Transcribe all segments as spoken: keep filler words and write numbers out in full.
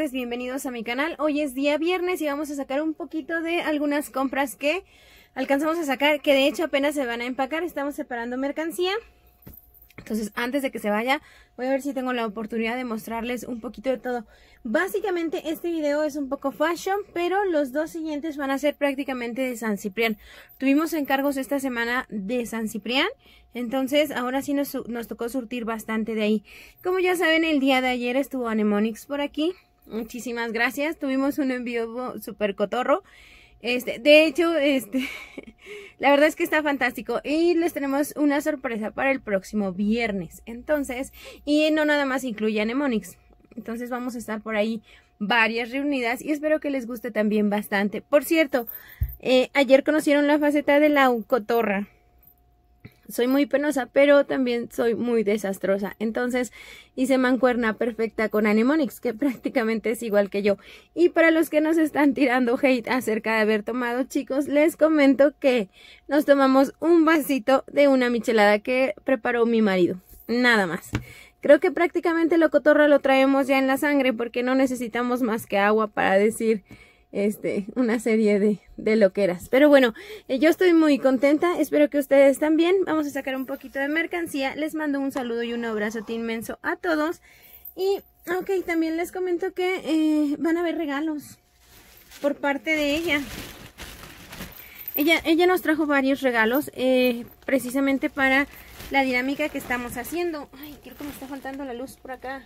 tardes, bienvenidos a mi canal. Hoy es día viernes y vamos a sacar un poquito de algunas compras que alcanzamos a sacar, que de hecho apenas se van a empacar. Estamos separando mercancía. Entonces, antes de que se vaya, voy a ver si tengo la oportunidad de mostrarles un poquito de todo. Básicamente, este video es un poco fashion, pero los dos siguientes van a ser prácticamente de San Ciprián. Tuvimos encargos esta semana de San Ciprián, entonces ahora sí nos, nos tocó surtir bastante de ahí. Como ya saben, el día de ayer estuvo Anemonix por aquí. Muchísimas gracias. Tuvimos un envío súper cotorro. Este, de hecho, este, la verdad es que está fantástico y les tenemos una sorpresa para el próximo viernes. Entonces, y no nada más incluye Anemonix. Entonces vamos a estar por ahí varias reunidas y espero que les guste también bastante. Por cierto, eh, ayer conocieron la faceta de la cotorra. Soy muy penosa, pero también soy muy desastrosa. Entonces hice mancuerna perfecta con Anemonix, que prácticamente es igual que yo. Y para los que nos están tirando hate acerca de haber tomado, chicos, les comento que nos tomamos un vasito de una michelada que preparó mi marido. Nada más. Creo que prácticamente lo cotorra lo traemos ya en la sangre porque no necesitamos más que agua para decir... Este, una serie de, de loqueras. Pero bueno, eh, yo estoy muy contenta. Espero que ustedes también. Vamos a sacar un poquito de mercancía. Les mando un saludo y un abrazote inmenso a todos. Y, ok, también les comento que eh, van a haber regalos por parte de ella. Ella, ella nos trajo varios regalos eh, precisamente para la dinámica que estamos haciendo. Ay, creo que me está faltando la luz por acá.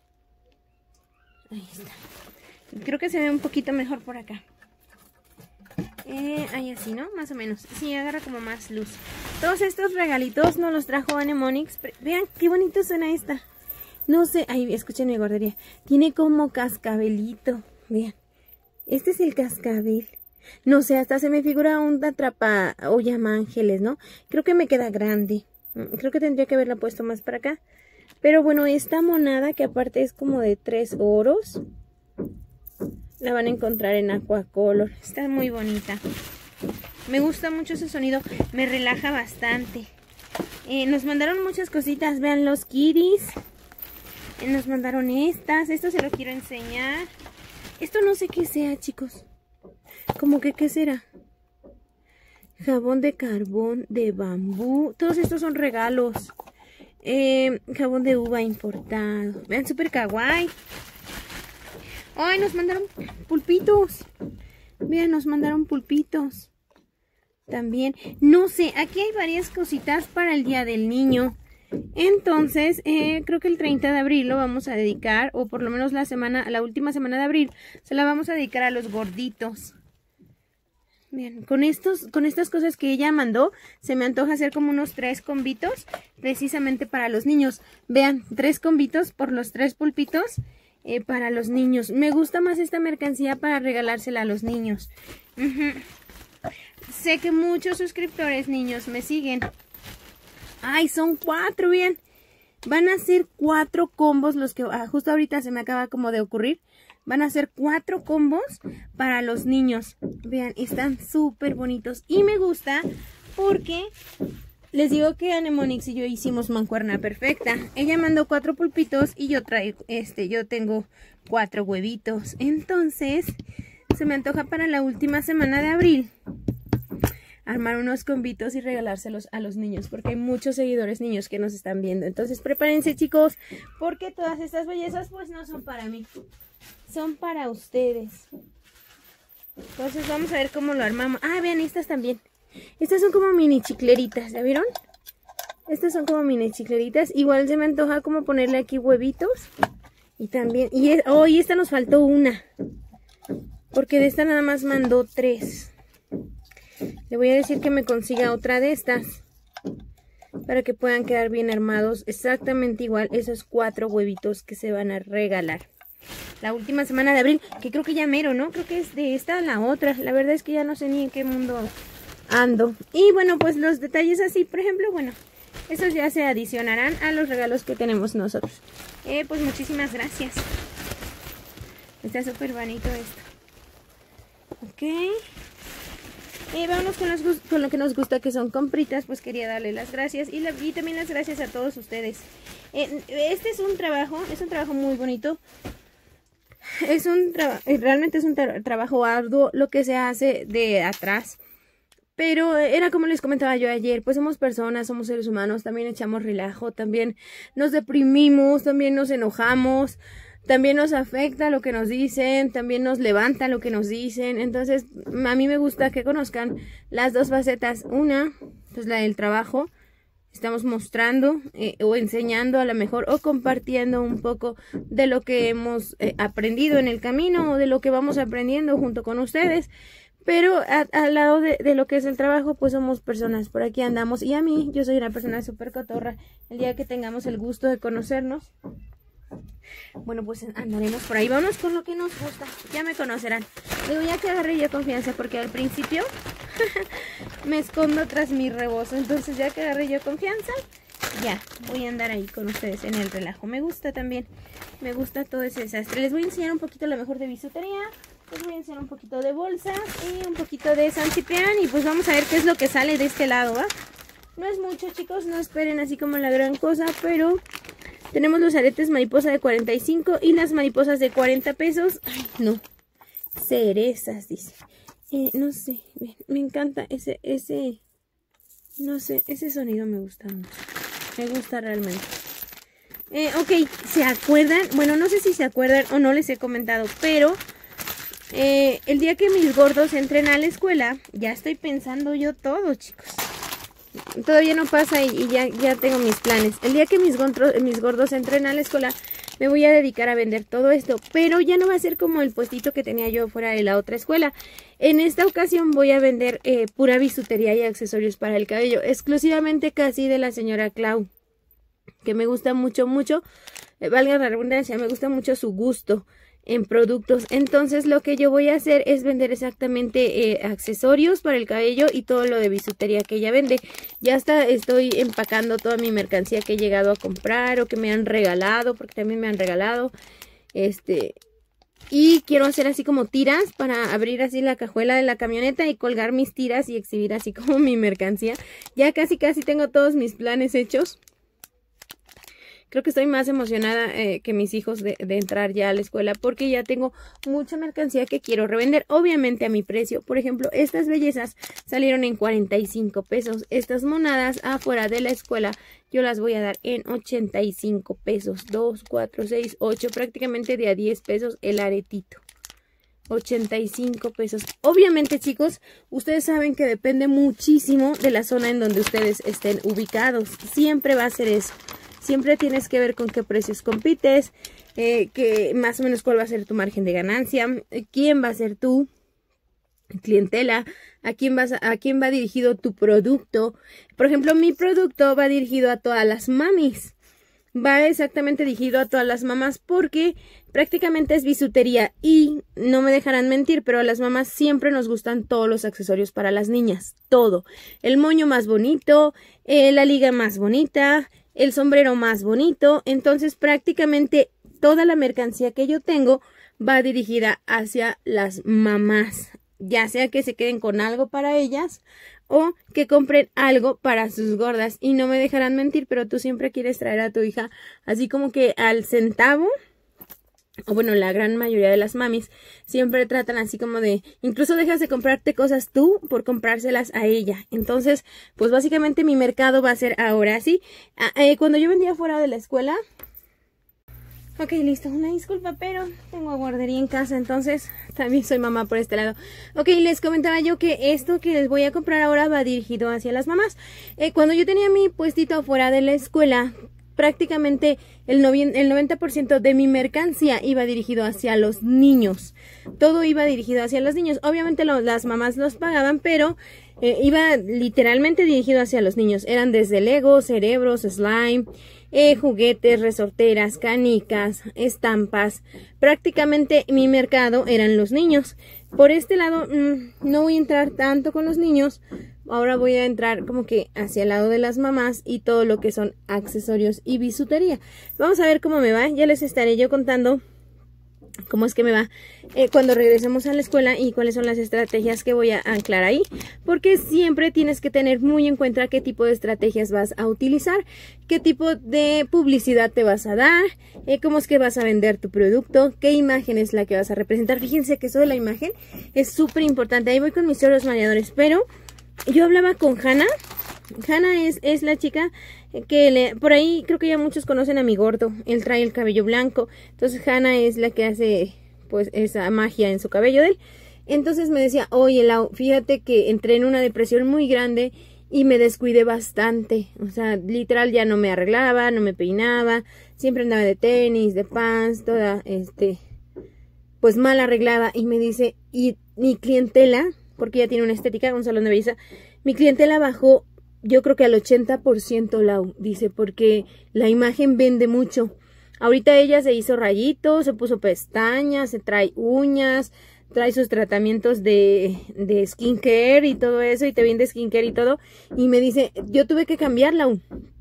Ahí está. Creo que se ve un poquito mejor por acá. Eh, ahí así, ¿no? Más o menos. Sí, agarra como más luz. Todos estos regalitos nos los trajo Anemonix. Vean qué bonito suena esta. No sé, ahí escuchen mi guardería. Tiene como cascabelito. Vean. Este es el cascabel. No sé, hasta se me figura un atrapa o llama ángeles, ¿no? Creo que me queda grande. Creo que tendría que haberla puesto más para acá. Pero bueno, esta monada que aparte es como de tres oros. La van a encontrar en Aquacolor. Está muy bonita. Me gusta mucho ese sonido. Me relaja bastante. Eh, nos mandaron muchas cositas. Vean los kitties. Eh, nos mandaron estas. Esto se lo quiero enseñar. Esto no sé qué sea, chicos. ¿Cómo que qué será? Jabón de carbón de bambú. Todos estos son regalos. Eh, jabón de uva importado. Vean, súper kawaii. ¡Ay, nos mandaron pulpitos! Vean, nos mandaron pulpitos. También, no sé, aquí hay varias cositas para el Día del Niño. Entonces, eh, creo que el treinta de abril lo vamos a dedicar, o por lo menos la semana, la última semana de abril, se la vamos a dedicar a los gorditos. Bien, con estos, con estas cosas que ella mandó, se me antoja hacer como unos tres combitos, precisamente para los niños. Vean, tres combitos por los tres pulpitos. Eh, para los niños. Me gusta más esta mercancía para regalársela a los niños. Uh-huh. Sé que muchos suscriptores niños me siguen. Ay, son cuatro, bien. Van a ser cuatro combos los que ah, justo ahorita se me acaba como de ocurrir. Van a ser cuatro combos para los niños. Vean, están súper bonitos. Y me gusta porque... les digo que Anemonix y yo hicimos mancuerna perfecta. Ella mandó cuatro pulpitos y yo traigo, este, yo tengo cuatro huevitos. Entonces, se me antoja para la última semana de abril armar unos combitos y regalárselos a los niños, porque hay muchos seguidores niños que nos están viendo. Entonces, prepárense, chicos, porque todas estas bellezas pues no son para mí, son para ustedes. Entonces, vamos a ver cómo lo armamos. Ah, vean, estas también. Estas son como mini chicleritas, ¿ya vieron? Estas son como mini chicleritas. Igual se me antoja como ponerle aquí huevitos. Y también... y es, oh, y esta nos faltó una. Porque de esta nada más mandó tres. Le voy a decir que me consiga otra de estas. Para que puedan quedar bien armados. Exactamente igual esos cuatro huevitos que se van a regalar. La última semana de abril. Que creo que ya mero, ¿no? Creo que es de esta a la otra. La verdad es que ya no sé ni en qué mundo... ando. Y bueno, pues los detalles así, por ejemplo, bueno, esos ya se adicionarán a los regalos que tenemos nosotros. Eh, pues muchísimas gracias. Está súper bonito esto. Ok. Eh, vamos con, los, con lo que nos gusta, que son compritas. Pues quería darle las gracias y, la, y también las gracias a todos ustedes. Eh, este es un trabajo, es un trabajo muy bonito. es un trabajo, realmente es un tra trabajo arduo lo que se hace de atrás. Pero era como les comentaba yo ayer, pues somos personas, somos seres humanos, también echamos relajo, también nos deprimimos, también nos enojamos, también nos afecta lo que nos dicen, también nos levanta lo que nos dicen. Entonces a mí me gusta que conozcan las dos facetas. Una, pues la del trabajo, estamos mostrando eh, o enseñando a lo mejor o compartiendo un poco de lo que hemos eh, aprendido en el camino o de lo que vamos aprendiendo junto con ustedes. Pero a, al lado de, de lo que es el trabajo, pues somos personas, por aquí andamos. Y a mí, yo soy una persona súper cotorra. El día que tengamos el gusto de conocernos, bueno, pues andaremos por ahí. Vámonos con lo que nos gusta, ya me conocerán. Digo, ya que agarré yo confianza, porque al principio me escondo tras mi rebozo. Entonces ya que agarré yo confianza, ya voy a andar ahí con ustedes en el relajo. Me gusta también, me gusta todo ese desastre. Les voy a enseñar un poquito lo mejor de bisutería. Les voy a enseñar un poquito de bolsas y un poquito de San Ciprián. Y pues vamos a ver qué es lo que sale de este lado, ¿va? No es mucho, chicos, no esperen así como la gran cosa, pero tenemos los aretes mariposa de cuarenta y cinco y las mariposas de cuarenta pesos. Ay, no, cerezas, dice. Eh, no sé, me, me encanta ese, ese, no sé, ese sonido me gusta mucho. Me gusta realmente. Eh, ok, ¿se acuerdan? Bueno, no sé si se acuerdan o no les he comentado, pero Eh, el día que mis gordos entren a la escuela, ya estoy pensando yo todo, chicos. Todavía no pasa y, y ya, ya tengo mis planes. El día que mis, gordos, mis gordos entren a la escuela, me voy a dedicar a vender todo esto. Pero ya no va a ser como el puestito que tenía yo fuera de la otra escuela. En esta ocasión voy a vender eh, pura bisutería y accesorios para el cabello. Exclusivamente casi de la señora Clau, que me gusta mucho, mucho. Eh, valga la redundancia, me gusta mucho su gusto en productos. Entonces lo que yo voy a hacer es vender exactamente eh, accesorios para el cabello y todo lo de bisutería que ella vende. Ya hasta estoy empacando toda mi mercancía que he llegado a comprar o que me han regalado, porque también me han regalado. Este, y quiero hacer así como tiras para abrir así la cajuela de la camioneta y colgar mis tiras y exhibir así como mi mercancía. Ya casi casi tengo todos mis planes hechos. Creo que estoy más emocionada eh, que mis hijos de, de entrar ya a la escuela, porque ya tengo mucha mercancía que quiero revender, obviamente a mi precio. Por ejemplo, estas bellezas salieron en cuarenta y cinco pesos. Estas monadas afuera de la escuela yo las voy a dar en ochenta y cinco pesos. dos, cuatro, seis, ocho, prácticamente de a diez pesos el aretito. ochenta y cinco pesos. Obviamente, chicos, ustedes saben que depende muchísimo de la zona en donde ustedes estén ubicados. Siempre va a ser eso. Siempre tienes que ver con qué precios compites, eh, que más o menos cuál va a ser tu margen de ganancia, eh, quién va a ser tu clientela, a quién, vas a, a quién va dirigido tu producto. Por ejemplo, mi producto va dirigido a todas las mamis. Va exactamente dirigido a todas las mamás porque prácticamente es bisutería y no me dejarán mentir, pero a las mamás siempre nos gustan todos los accesorios para las niñas. Todo. El moño más bonito, eh, la liga más bonita, el sombrero más bonito. Entonces prácticamente toda la mercancía que yo tengo va dirigida hacia las mamás, ya sea que se queden con algo para ellas o que compren algo para sus gordas. Y no me dejarán mentir, pero tú siempre quieres traer a tu hija así como que al centavo. O bueno, la gran mayoría de las mamis siempre tratan así como de, incluso dejas de comprarte cosas tú por comprárselas a ella. Entonces, pues básicamente mi mercado va a ser ahora, ¿sí? Ah, eh, cuando yo vendía fuera de la escuela. Ok, listo, una disculpa, pero tengo guardería en casa, entonces también soy mamá por este lado. Ok, les comentaba yo que esto que les voy a comprar ahora va dirigido hacia las mamás. Eh, cuando yo tenía mi puestito fuera de la escuela, prácticamente el noventa por ciento de mi mercancía iba dirigido hacia los niños. Todo iba dirigido hacia los niños. Obviamente lo, las mamás los pagaban, pero eh, iba literalmente dirigido hacia los niños. Eran desde Lego, cerebros, slime, eh, juguetes, resorteras, canicas, estampas. Prácticamente mi mercado eran los niños. Por este lado mmm, no voy a entrar tanto con los niños. Ahora voy a entrar como que hacia el lado de las mamás y todo lo que son accesorios y bisutería. Vamos a ver cómo me va. Ya les estaré yo contando cómo es que me va eh, cuando regresemos a la escuela y cuáles son las estrategias que voy a anclar ahí, porque siempre tienes que tener muy en cuenta qué tipo de estrategias vas a utilizar, qué tipo de publicidad te vas a dar, eh, cómo es que vas a vender tu producto, qué imagen es la que vas a representar. Fíjense que eso de la imagen es súper importante. Ahí voy con mis choros mareadores, pero yo hablaba con Hanna. Hanna es, es la chica que le, por ahí creo que ya muchos conocen a mi gordo. Él trae el cabello blanco. Entonces Hanna es la que hace pues esa magia en su cabello de él. Entonces me decía, oye Lau, fíjate que entré en una depresión muy grande y me descuidé bastante. O sea, literal ya no me arreglaba, no me peinaba. Siempre andaba de tenis, de pants, toda este pues mal arreglada. Y me dice, y mi clientela, porque ella tiene una estética, un salón de belleza, mi clientela bajó, yo creo que al ochenta por ciento, Lau, dice, porque la imagen vende mucho. Ahorita ella se hizo rayitos, se puso pestañas, se trae uñas, trae sus tratamientos de, de skincare y todo eso, y te vende skincare y todo. Y me dice, yo tuve que cambiar, Lau.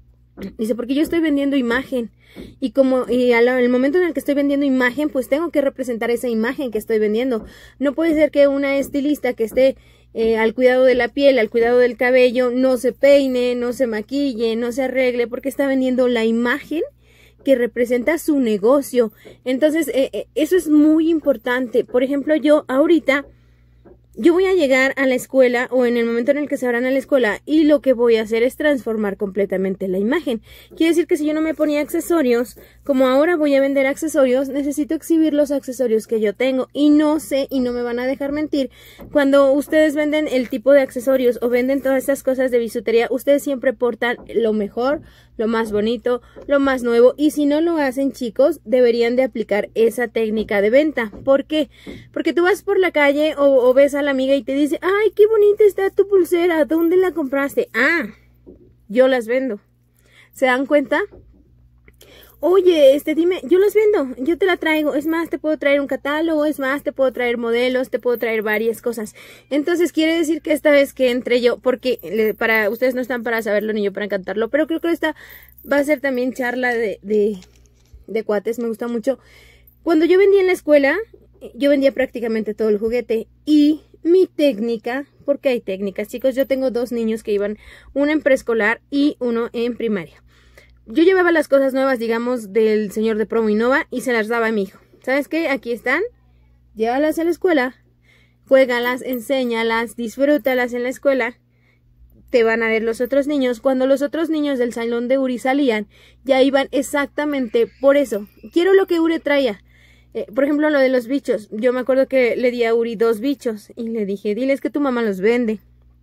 Dice, porque yo estoy vendiendo imagen. Y como y al el momento en el que estoy vendiendo imagen, pues tengo que representar esa imagen que estoy vendiendo. No puede ser que una estilista que esté eh, al cuidado de la piel, al cuidado del cabello, no se peine, no se maquille, no se arregle, porque está vendiendo la imagen que representa su negocio. Entonces, eh, eh, eso es muy importante. Por ejemplo, yo ahorita, yo voy a llegar a la escuela o en el momento en el que se abran a la escuela y lo que voy a hacer es transformar completamente la imagen. Quiere decir que si yo no me ponía accesorios, como ahora voy a vender accesorios, necesito exhibir los accesorios que yo tengo. Y no sé, y no me van a dejar mentir, cuando ustedes venden el tipo de accesorios o venden todas estas cosas de bisutería, ustedes siempre portan lo mejor, lo más bonito, lo más nuevo. Y si no lo hacen, chicos, deberían de aplicar esa técnica de venta. ¿Por qué? Porque tú vas por la calle o, o ves a la amiga y te dice, ay, qué bonita está tu pulsera, ¿dónde la compraste? Ah, yo las vendo. ¿Se dan cuenta? Oye, este, dime, yo las vendo, yo te la traigo, es más, te puedo traer un catálogo, es más, te puedo traer modelos, te puedo traer varias cosas. Entonces, quiere decir que esta vez que entre yo, porque le, para ustedes no están para saberlo ni yo para cantarlo, pero creo que esta va a ser también charla de, de, de cuates, me gusta mucho. Cuando yo vendía en la escuela, yo vendía prácticamente todo el juguete y mi técnica, porque hay técnicas, chicos, yo tengo dos niños que iban, uno en preescolar y uno en primaria. Yo llevaba las cosas nuevas, digamos, del señor de Promo Innova y se las daba a mi hijo. ¿Sabes qué? Aquí están, llévalas a la escuela, juégalas, enséñalas, disfrútalas en la escuela. Te van a ver los otros niños. Cuando los otros niños del salón de Uri salían, ya iban exactamente por eso. Quiero lo que Uri traía. Eh, por ejemplo, lo de los bichos. Yo me acuerdo que le di a Uri dos bichos y le dije, diles que tu mamá los vende.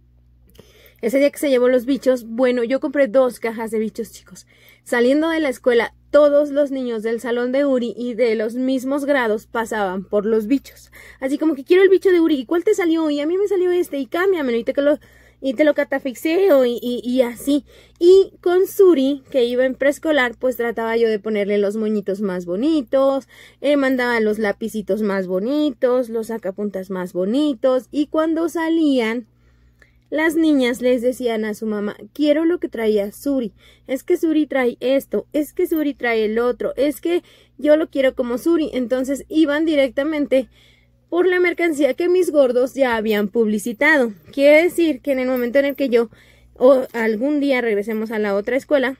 Ese día que se llevó los bichos, bueno, yo compré dos cajas de bichos, chicos. Saliendo de la escuela, todos los niños del salón de Uri y de los mismos grados pasaban por los bichos. Así como que quiero el bicho de Uri, ¿y cuál te salió? Y a mí me salió este, y cámbiamelo, y te lo, y te lo catafixeo, y, y, y así. Y con Suri, que iba en preescolar, pues trataba yo de ponerle los moñitos más bonitos, eh, mandaba los lapicitos más bonitos, los sacapuntas más bonitos, y cuando salían, las niñas les decían a su mamá, quiero lo que traía Suri, es que Suri trae esto, es que Suri trae el otro, es que yo lo quiero como Suri. Entonces iban directamente por la mercancía que mis gordos ya habían publicitado. Quiere decir que en el momento en el que yo o algún día regresemos a la otra escuela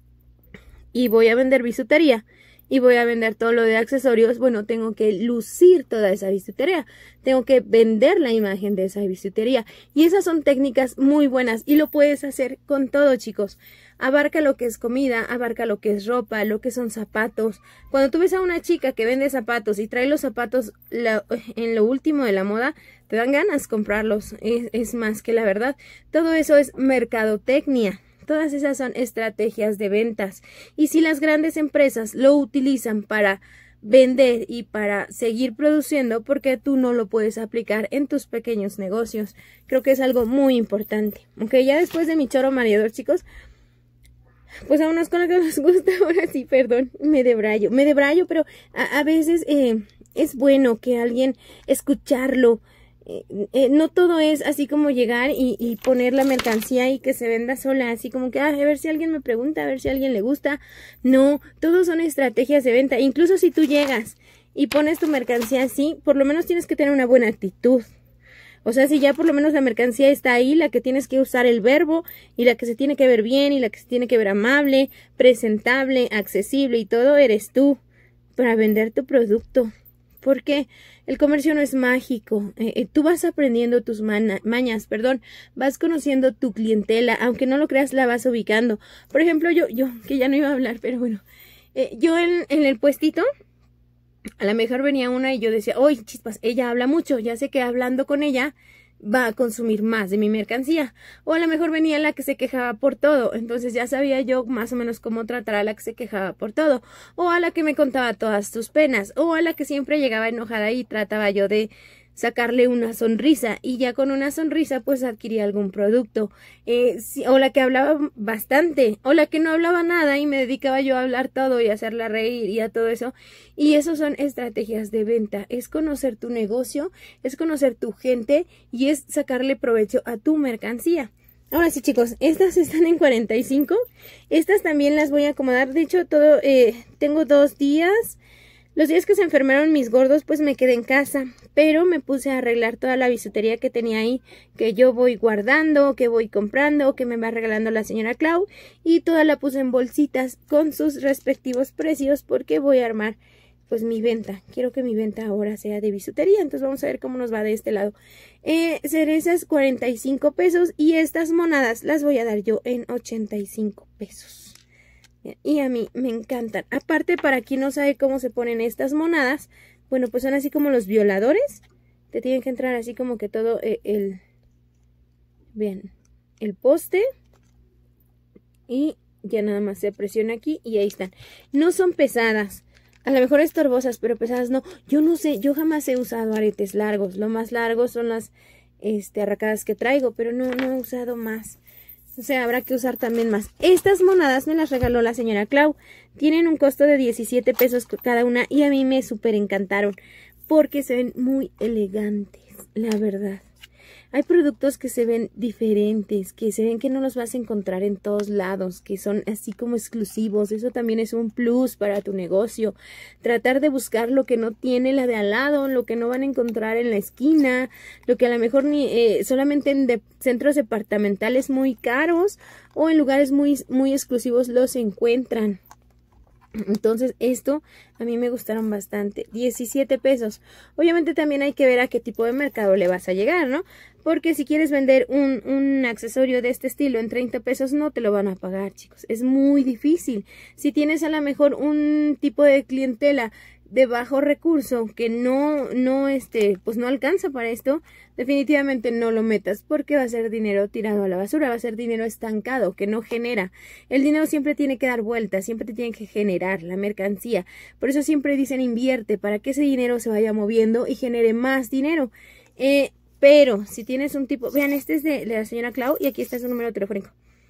y voy a vender bisutería y voy a vender todo lo de accesorios, bueno, tengo que lucir toda esa bisutería, tengo que vender la imagen de esa bisutería, y esas son técnicas muy buenas y lo puedes hacer con todo, chicos. Abarca lo que es comida, abarca lo que es ropa, lo que son zapatos. Cuando tú ves a una chica que vende zapatos y trae los zapatos la, en lo último de la moda, te dan ganas comprarlos, es, es más que la verdad. Todo eso es mercadotecnia. Todas esas son estrategias de ventas. Y si las grandes empresas lo utilizan para vender y para seguir produciendo, ¿por qué tú no lo puedes aplicar en tus pequeños negocios? Creo que es algo muy importante. Ok, ya después de mi choro mareador, chicos, pues a unos con lo que les gusta, ahora sí, perdón, me debrayo. Me debrayo, pero a, a veces eh, es bueno que alguien escucharlo. Eh, eh, no todo es así como llegar y, y poner la mercancía y que se venda sola, así como que ah, a ver si alguien me pregunta, a ver si a alguien le gusta. No, todo son estrategias de venta. Incluso si tú llegas y pones tu mercancía así, por lo menos tienes que tener una buena actitud. O sea, si ya por lo menos la mercancía está ahí, la que tienes que usar el verbo y la que se tiene que ver bien y la que se tiene que ver amable, presentable, accesible y todo, eres tú para vender tu producto. Porque el comercio no es mágico. Eh, eh, tú vas aprendiendo tus mañas, perdón, vas conociendo tu clientela, aunque no lo creas, la vas ubicando. Por ejemplo, yo, yo, que ya no iba a hablar, pero bueno, eh, yo en, en el puestito, a lo mejor venía una y yo decía, oye, chispas, ella habla mucho, ya sé que hablando con ella va a consumir más de mi mercancía. O a lo mejor venía la que se quejaba por todo, entonces ya sabía yo más o menos cómo tratar a la que se quejaba por todo. O a la que me contaba todas sus penas, o a la que siempre llegaba enojada y trataba yo de sacarle una sonrisa, y ya con una sonrisa pues adquiría algún producto. Eh, sí, o la que hablaba bastante, o la que no hablaba nada y me dedicaba yo a hablar todo y a hacerla reír y a todo eso. Y eso son estrategias de venta, es conocer tu negocio, es conocer tu gente y es sacarle provecho a tu mercancía. Ahora sí, chicos, estas están en cuarenta y cinco, estas también las voy a acomodar. De hecho, todo eh, tengo dos días. Los días que se enfermaron mis gordos, pues me quedé en casa, pero me puse a arreglar toda la bisutería que tenía ahí, que yo voy guardando, que voy comprando, que me va regalando la señora Clau, y toda la puse en bolsitas con sus respectivos precios, porque voy a armar pues mi venta. Quiero que mi venta ahora sea de bisutería, entonces vamos a ver cómo nos va de este lado. Eh, cerezas cuarenta y cinco pesos, y estas monadas las voy a dar yo en ochenta y cinco pesos. Y a mí me encantan. Aparte, para quien no sabe cómo se ponen estas monadas, bueno, pues son así como los violadores. Te tienen que entrar así como que todo el, el vean, el poste. Y ya nada más se presiona aquí y ahí están. No son pesadas. A lo mejor estorbosas, pero pesadas no. Yo no sé, yo jamás he usado aretes largos. Lo más largos son las este, arracadas que traigo, pero no, no he usado más. O sea, habrá que usar también más. Estas monadas me las regaló la señora Clau. Tienen un costo de diecisiete pesos cada una y a mí me súper encantaron porque se ven muy elegantes, la verdad. Hay productos que se ven diferentes, que se ven que no los vas a encontrar en todos lados, que son así como exclusivos. Eso también es un plus para tu negocio. Tratar de buscar lo que no tiene la de al lado, lo que no van a encontrar en la esquina, lo que a lo mejor ni eh, solamente en de centros departamentales muy caros o en lugares muy, muy exclusivos los encuentran. Entonces esto a mí me gustaron bastante. diecisiete pesos. Obviamente también hay que ver a qué tipo de mercado le vas a llegar, ¿no? Porque si quieres vender un, un accesorio de este estilo en treinta pesos no te lo van a pagar, chicos. Es muy difícil. Si tienes a lo mejor un tipo de clientela de bajo recurso que no, no, este, pues no alcanza para esto, definitivamente no lo metas porque va a ser dinero tirado a la basura, va a ser dinero estancado que no genera. El dinero siempre tiene que dar vueltas, siempre te tiene que generar la mercancía. Por eso siempre dicen invierte para que ese dinero se vaya moviendo y genere más dinero. Eh, pero si tienes un tipo, vean, este es de, de la señora Clau y aquí está su número telefónico.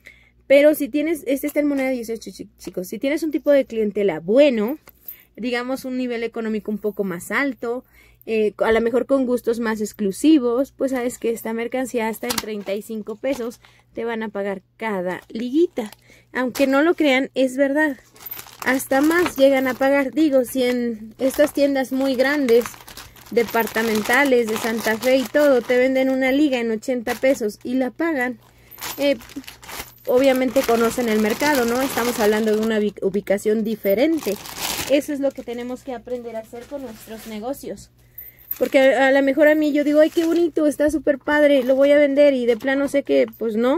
Pero si tienes, este está en moneda dieciocho, chicos, si tienes un tipo de clientela bueno, digamos un nivel económico un poco más alto, eh, a lo mejor con gustos más exclusivos, pues sabes que esta mercancía está en treinta y cinco pesos, te van a pagar cada liguita. Aunque no lo crean, es verdad, hasta más llegan a pagar. Digo, si en estas tiendas muy grandes, departamentales de Santa Fe y todo, te venden una liga en ochenta pesos y la pagan, eh, obviamente conocen el mercado, ¿no? Estamos hablando de una ubicación diferente. Eso es lo que tenemos que aprender a hacer con nuestros negocios. Porque a, a lo mejor a mí yo digo, ay, qué bonito, está súper padre, lo voy a vender. Y de plano sé que, pues no,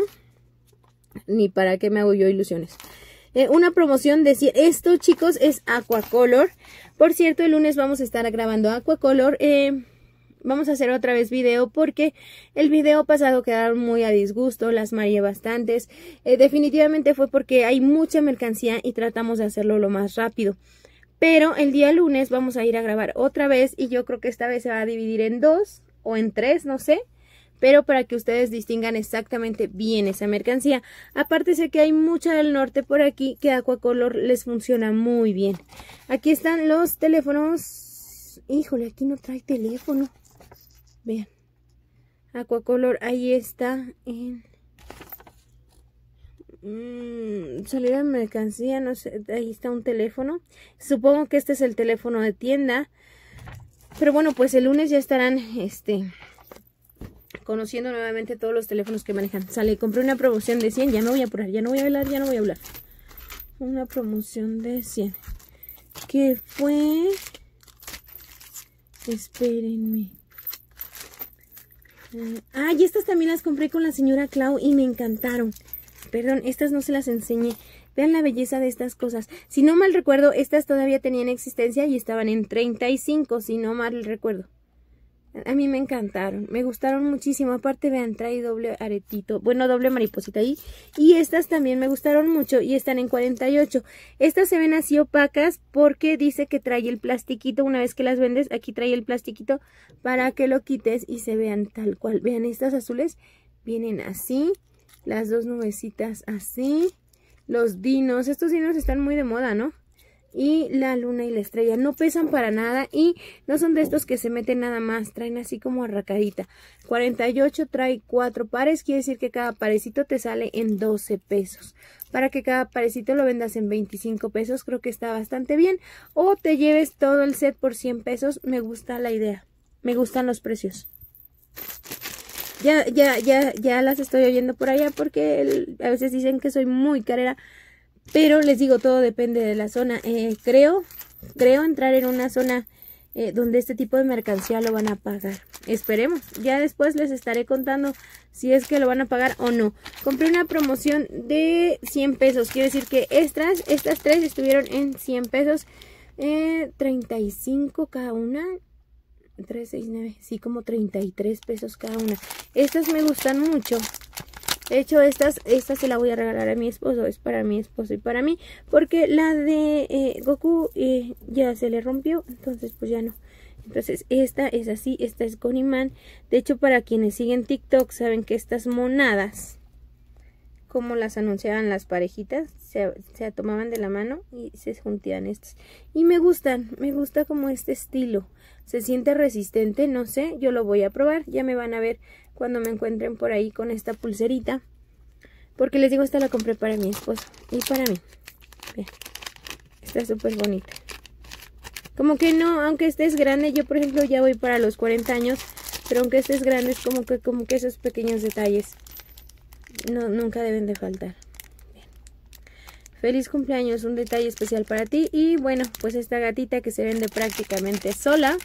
ni para qué me hago yo ilusiones. Eh, una promoción de esto, chicos, es Aquacolor. Por cierto, el lunes vamos a estar grabando Aquacolor. Eh, vamos a hacer otra vez video porque el video pasado quedaron muy a disgusto, las mareé bastantes. Eh, definitivamente fue porque hay mucha mercancía y tratamos de hacerlo lo más rápido. Pero el día lunes vamos a ir a grabar otra vez y yo creo que esta vez se va a dividir en dos o en tres, no sé. Pero para que ustedes distingan exactamente bien esa mercancía. Aparte sé que hay mucha del norte por aquí que Aquacolor les funciona muy bien. Aquí están los teléfonos. Híjole, aquí no trae teléfono. Vean. Aquacolor, ahí está en... mmm, salida de mercancía, no sé, ahí está un teléfono. Supongo que este es el teléfono de tienda. Pero bueno, pues el lunes ya estarán, este, conociendo nuevamente todos los teléfonos que manejan. Sale, compré una promoción de cien, ya no voy a apurar, ya no voy a hablar, ya no voy a hablar. Una promoción de cien. ¿Qué fue? Espérenme. Ah, y estas también las compré con la señora Clau y me encantaron. Perdón, estas no se las enseñé. Vean la belleza de estas cosas. Si no mal recuerdo, estas todavía tenían existencia y estaban en treinta y cinco, si no mal recuerdo. A mí me encantaron, me gustaron muchísimo. Aparte, vean, trae doble aretito, bueno, doble mariposita ahí. Y estas también me gustaron mucho y están en cuarenta y ocho. Estas se ven así opacas porque dice que trae el plastiquito. Una vez que las vendes, aquí trae el plastiquito para que lo quites y se vean tal cual. Vean, estas azules vienen así, las dos nubecitas así. Los dinos, estos dinos están muy de moda, ¿no? Y la luna y la estrella, no pesan para nada y no son de estos que se meten nada más, traen así como arracadita. cuarenta y ocho trae cuatro pares, quiere decir que cada parecito te sale en doce pesos. Para que cada parecito lo vendas en veinticinco pesos, creo que está bastante bien. O te lleves todo el set por cien pesos, me gusta la idea, me gustan los precios. Ya, ya, ya, ya las estoy oyendo por allá porque el, a veces dicen que soy muy carera. Pero les digo, todo depende de la zona. Eh, creo, creo entrar en una zona eh, donde este tipo de mercancía lo van a pagar. Esperemos. Ya después les estaré contando si es que lo van a pagar o no. Compré una promoción de cien pesos. Quiere decir que estas, estas tres estuvieron en cien pesos. Eh, treinta y cinco cada una. tres, seis, nueve. Sí, como treinta y tres pesos cada una. Estas me gustan mucho. De hecho, estas, estas se la voy a regalar a mi esposo. Es para mi esposo y para mí. Porque la de eh, Goku eh, ya se le rompió. Entonces, pues ya no. Entonces, esta es así. Esta es con imán. De hecho, para quienes siguen TikTok, saben que estas monadas, como las anunciaban las parejitas, se, se tomaban de la mano y se juntaban estas. Y me gustan. Me gusta como este estilo. Se siente resistente, no sé. Yo lo voy a probar. Ya me van a ver cuando me encuentren por ahí con esta pulserita. Porque les digo, esta la compré para mi esposo y para mí. Vean, está súper bonita. Como que no, aunque estés grande, yo por ejemplo ya voy para los cuarenta años, pero aunque estés grande es como que, como que esos pequeños detalles no, nunca deben de faltar. Bien. Feliz cumpleaños, un detalle especial para ti. Y bueno, pues esta gatita que se vende prácticamente sola.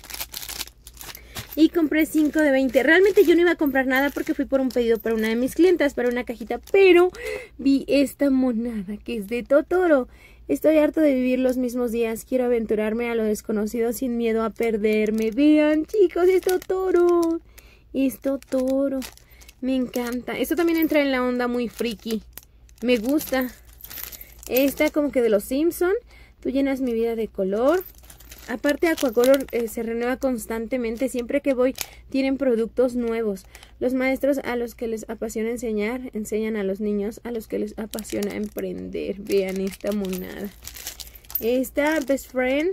Y compré cinco de veinte. Realmente yo no iba a comprar nada porque fui por un pedido para una de mis clientas, para una cajita. Pero vi esta monada que es de Totoro. Estoy harto de vivir los mismos días. Quiero aventurarme a lo desconocido sin miedo a perderme. Vean, chicos, es Totoro. Es Totoro. Me encanta. Esto también entra en la onda muy friki. Me gusta. Esta como que de los Simpson. Tú llenas mi vida de color. Aparte, Aquacolor eh, se renueva constantemente. Siempre que voy tienen productos nuevos. Los maestros a los que les apasiona enseñar, enseñan a los niños a los que les apasiona emprender. Vean esta monada. Esta Best Friend.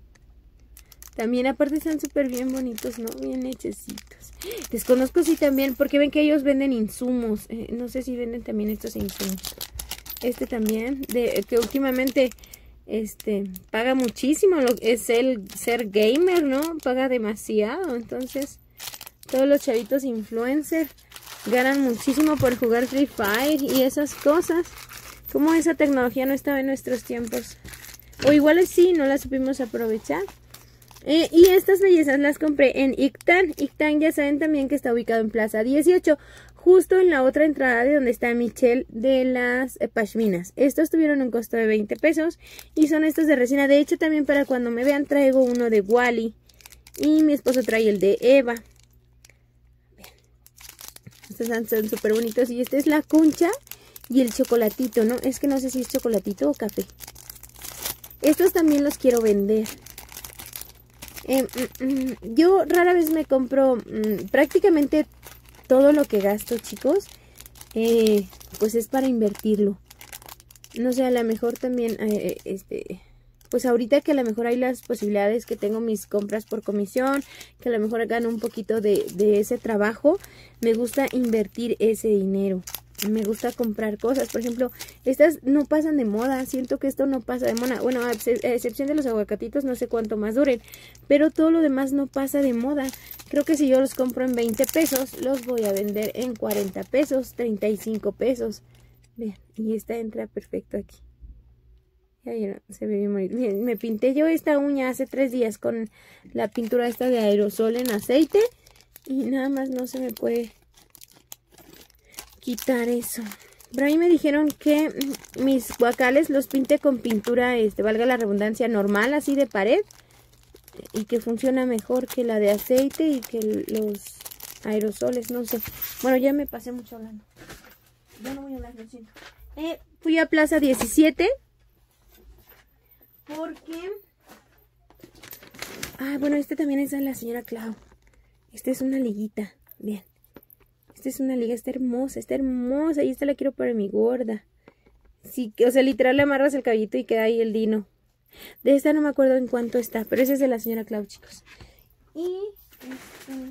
También aparte están súper bien bonitos, ¿no? Bien hechecitos. Desconozco si también, porque ven que ellos venden insumos. Eh, no sé si venden también estos insumos. Este también, de que últimamente... Este, paga muchísimo, lo, es el ser gamer, ¿no? Paga demasiado, entonces todos los chavitos influencers ganan muchísimo por jugar Free Fire y esas cosas. Como esa tecnología no estaba en nuestros tiempos. O igual sí, no la supimos aprovechar. Eh, y estas bellezas las compré en Ictan. Ictan ya saben también que está ubicado en Plaza dieciocho. Justo en la otra entrada de donde está Michelle de las eh, pashminas. Estos tuvieron un costo de veinte pesos. Y son estos de resina. De hecho también para cuando me vean traigo uno de Wally. Y mi esposo trae el de Eva. Vean. Estos son súper bonitos. Y este es la concha y el chocolatito, ¿no? Es que no sé si es chocolatito o café. Estos también los quiero vender. Eh, mm, mm, yo rara vez me compro mm, prácticamente todo lo que gasto, chicos, eh, pues es para invertirlo. No sé, a lo mejor también, eh, este, pues ahorita que a lo mejor hay las posibilidades que tengo mis compras por comisión, que a lo mejor gano un poquito de, de ese trabajo, me gusta invertir ese dinero. me gusta comprar cosas. Por ejemplo, estas no pasan de moda. Siento que esto no pasa de moda. Bueno, a excepción de los aguacatitos, no sé cuánto más duren. Pero todo lo demás no pasa de moda. Creo que si yo los compro en veinte pesos, los voy a vender en cuarenta pesos, treinta y cinco pesos. Vean, y esta entra perfecto aquí. Ya vieron, se ve bien bonito. Miren, me pinté yo esta uña hace tres días con la pintura esta de aerosol en aceite. Y nada más no se me puede quitar eso. Pero a mí me dijeron que mis guacales los pinte con pintura, este, valga la redundancia, normal, así de pared. Y que funciona mejor que la de aceite y que los aerosoles, no sé. Bueno, ya me pasé mucho hablando. Ya no voy a hablar, lo siento. Eh, fui a Plaza diecisiete. Porque... Ah, bueno, este también es de la señora Clau. Esta es una liguita. Vean. Esta es una liga, está hermosa, está hermosa. Y esta la quiero para mi gorda. Sí, o sea, literal le amarras el cabellito y queda ahí el dino. De esta no me acuerdo en cuánto está, pero esa es de la señora Clau, chicos. Y este,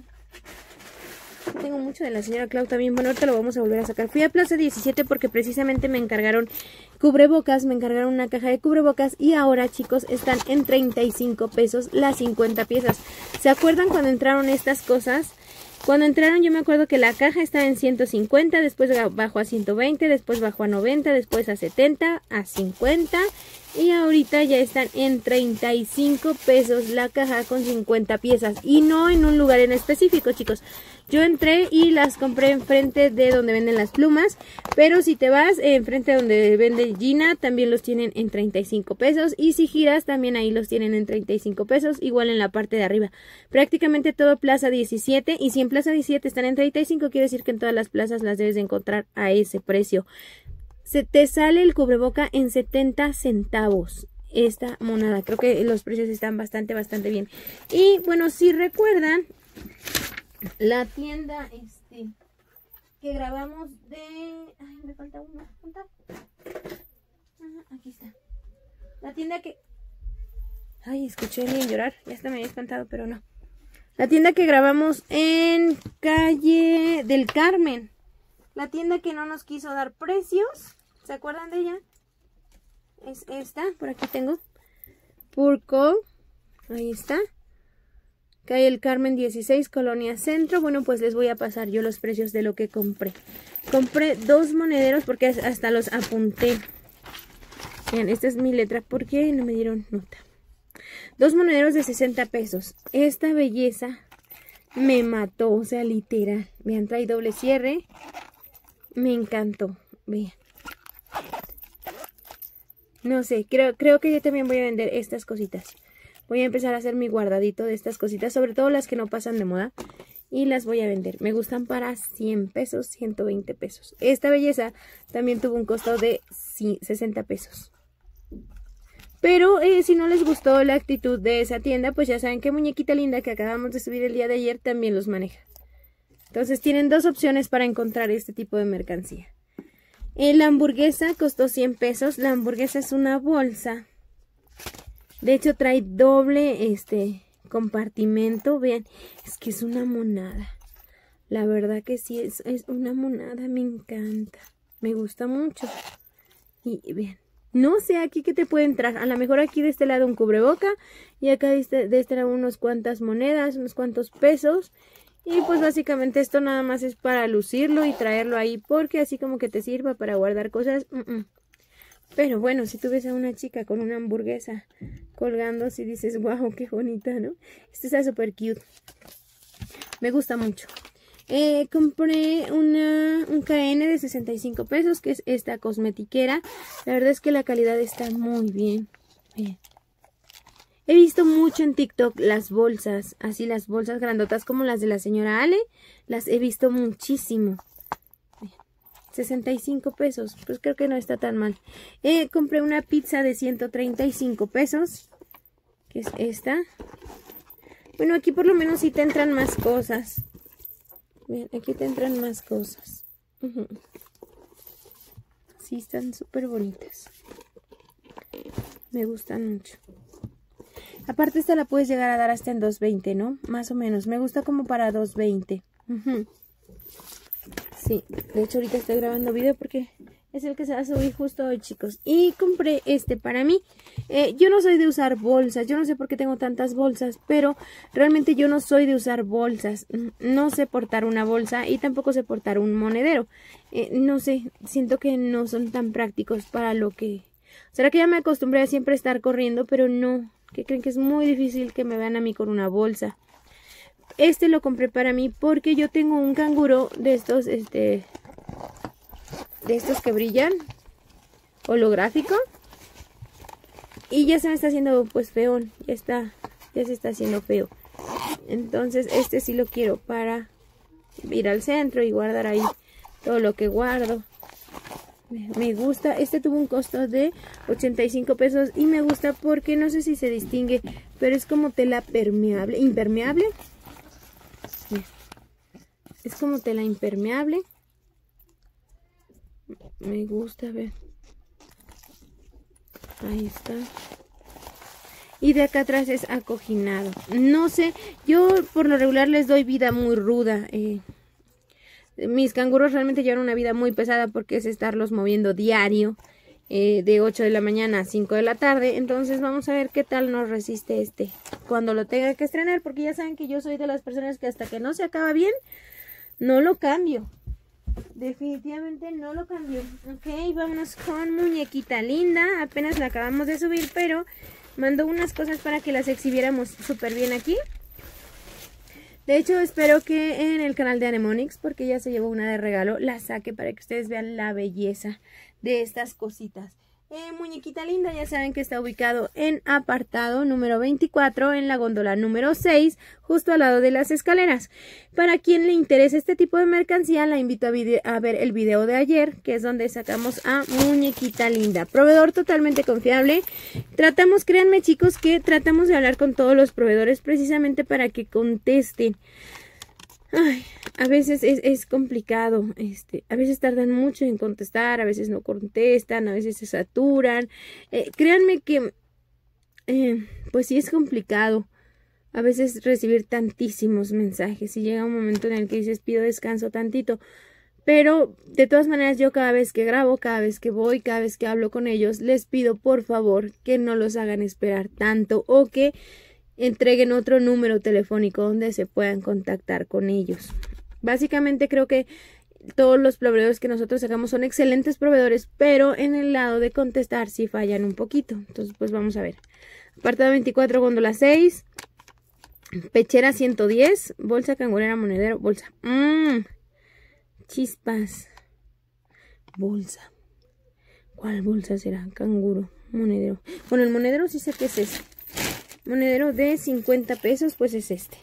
tengo mucho de la señora Clau también. Bueno, ahorita lo vamos a volver a sacar. Fui a Plaza diecisiete porque precisamente me encargaron cubrebocas. Me encargaron una caja de cubrebocas. Y ahora, chicos, están en treinta y cinco pesos las cincuenta piezas. ¿Se acuerdan cuando entraron estas cosas? Cuando entraron yo me acuerdo que la caja estaba en ciento cincuenta, después bajó a ciento veinte, después bajó a noventa, después a setenta, a cincuenta y ahorita ya están en treinta y cinco pesos la caja con cincuenta piezas y no en un lugar en específico, chicos. Yo entré y las compré enfrente de donde venden las plumas, pero si te vas enfrente de donde vende Gina, también los tienen en treinta y cinco pesos y si giras también ahí los tienen en treinta y cinco pesos, igual en la parte de arriba. Prácticamente todo Plaza diecisiete, y si en Plaza diecisiete están en treinta y cinco, quiere decir que en todas las plazas las debes de encontrar a ese precio. Se te sale el cubreboca en setenta centavos. Esta monada, creo que los precios están bastante, bastante bien. Y bueno, si recuerdan, la tienda este que grabamos de... Ay, me falta uno. ¿Dónde está? Ah, aquí está. La tienda que... Ay, escuché a alguien llorar. Ya hasta me había espantado, pero no. La tienda que grabamos en Calle del Carmen. La tienda que no nos quiso dar precios. ¿Se acuerdan de ella? Es esta. Por aquí tengo. Purco. Ahí está. Calle El Carmen dieciséis, Colonia Centro. Bueno, pues les voy a pasar yo los precios de lo que compré. Compré dos monederos porque hasta los apunté. Vean, esta es mi letra. ¿Por qué no me dieron nota? Dos monederos de sesenta pesos. Esta belleza me mató, o sea, literal. Vean, trae doble cierre. Me encantó. Vean. No sé, creo, creo que yo también voy a vender estas cositas. Voy a empezar a hacer mi guardadito de estas cositas, sobre todo las que no pasan de moda. Y las voy a vender. Me gustan para cien pesos, ciento veinte pesos. Esta belleza también tuvo un costo de sesenta pesos. Pero eh, si no les gustó la actitud de esa tienda, pues ya saben que muñequita linda que acabamos de subir el día de ayer también los maneja. Entonces tienen dos opciones para encontrar este tipo de mercancía. Eh, la hamburguesa costó cien pesos. La hamburguesa es una bolsa. De hecho trae doble este compartimento. Vean, es que es una monada. La verdad que sí, es, es una monada. Me encanta. Me gusta mucho. Y, y vean. No sé aquí qué te puede entrar. A lo mejor aquí de este lado un cubreboca. Y acá de este, de este lado unos cuantas monedas. Unos cuantos pesos. Y pues básicamente esto nada más es para lucirlo y traerlo ahí. Porque así como que te sirva para guardar cosas. Mm -mm. Pero bueno, si tú ves a una chica con una hamburguesa colgando, si dices, wow, qué bonita, ¿no? Este está súper cute. Me gusta mucho. Eh, compré una, un K N de sesenta y cinco pesos, que es esta cosmetiquera. La verdad es que la calidad está muy bien. Bien. He visto mucho en TikTok las bolsas, así las bolsas grandotas como las de la señora Ale. Las he visto muchísimo. sesenta y cinco pesos, pues creo que no está tan mal. Eh, compré una pizza de ciento treinta y cinco pesos, que es esta. Bueno, aquí por lo menos sí te entran más cosas. Bien, aquí te entran más cosas. Uh-huh. Sí, están súper bonitas. Me gustan mucho. Aparte esta la puedes llegar a dar hasta en dos veinte, ¿no? Más o menos. Me gusta como para dos veinte. Uh-huh. Sí, de hecho ahorita estoy grabando video porque es el que se va a subir justo hoy, chicos. Y compré este para mí. Eh, yo no soy de usar bolsas. Yo no sé por qué tengo tantas bolsas. Pero realmente yo no soy de usar bolsas. No sé portar una bolsa y tampoco sé portar un monedero. Eh, no sé, siento que no son tan prácticos para lo que... ¿Será que ya me acostumbré a siempre estar corriendo? Pero no, que creen que es muy difícil que me vean a mí con una bolsa. Este lo compré para mí porque yo tengo un canguro de estos, este... de estos que brillan, holográfico, y ya se me está haciendo pues feón, ya está, ya se está haciendo feo. Entonces este sí lo quiero para ir al centro y guardar ahí todo lo que guardo. Me gusta, este tuvo un costo de ochenta y cinco pesos y me gusta porque no sé si se distingue, pero es como tela permeable, impermeable. Es como tela impermeable. Me gusta, a ver. Ahí está. Y de acá atrás es acoginado. No sé, yo por lo regular les doy vida muy ruda. Eh, mis canguros realmente llevan una vida muy pesada porque es estarlos moviendo diario. Eh, de ocho de la mañana a cinco de la tarde. Entonces vamos a ver qué tal nos resiste este cuando lo tenga que estrenar. Porque ya saben que yo soy de las personas que hasta que no se acaba bien, no lo cambio. Definitivamente no lo cambió. Ok, vámonos con muñequita linda. Apenas la acabamos de subir, pero mandó unas cosas para que las exhibiéramos súper bien aquí. De hecho, espero que en el canal de Anemonics, porque ya se llevó una de regalo, la saque para que ustedes vean la belleza de estas cositas. Eh, muñequita linda, ya saben que está ubicado en apartado número veinticuatro, en la góndola número seis, justo al lado de las escaleras. Para quien le interese este tipo de mercancía, la invito a, a ver el video de ayer, que es donde sacamos a muñequita linda. Proveedor totalmente confiable. Tratamos, créanme chicos, que tratamos de hablar con todos los proveedores precisamente para que contesten. Ay, a veces es, es complicado, este, a veces tardan mucho en contestar, a veces no contestan, a veces se saturan. Eh, créanme que, eh, pues sí es complicado a veces recibir tantísimos mensajes y llega un momento en el que dices pido descanso tantito. Pero de todas maneras yo cada vez que grabo, cada vez que voy, cada vez que hablo con ellos, les pido por favor que no los hagan esperar tanto o que entreguen otro número telefónico donde se puedan contactar con ellos. Básicamente creo que todos los proveedores que nosotros sacamos son excelentes proveedores, pero en el lado de contestar sí fallan un poquito. Entonces pues vamos a ver. Apartado veinticuatro, góndola seis, pechera ciento diez, bolsa cangurera, monedero, bolsa. Mmm, chispas. Bolsa. ¿Cuál bolsa será? Canguro, monedero. Bueno, el monedero sí sé que es ese. Monedero de cincuenta pesos, pues es este.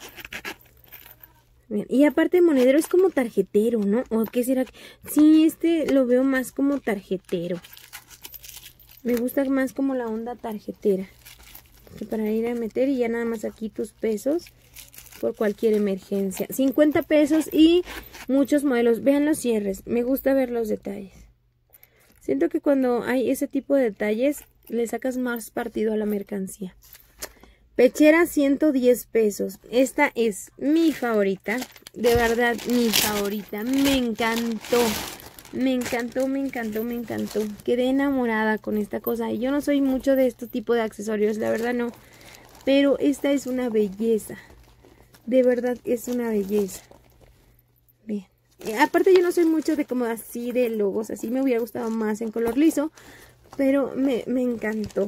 Bien. Y aparte monedero es como tarjetero, ¿no? ¿O qué será? Sí, este lo veo más como tarjetero. Me gusta más como la onda tarjetera. Que para ir a meter y ya nada más aquí tus pesos por cualquier emergencia. cincuenta pesos y muchos modelos. Vean los cierres. Me gusta ver los detalles. Siento que cuando hay ese tipo de detalles le sacas más partido a la mercancía. Pechera ciento diez pesos. Esta es mi favorita. De verdad, mi favorita. Me encantó. Me encantó, me encantó, me encantó. Quedé enamorada con esta cosa. Y yo no soy mucho de este tipo de accesorios, la verdad no. Pero esta es una belleza. De verdad es una belleza. Bien. Eh, aparte yo no soy mucho de como así de logos. Así me hubiera gustado más en color liso. Pero me, me encantó.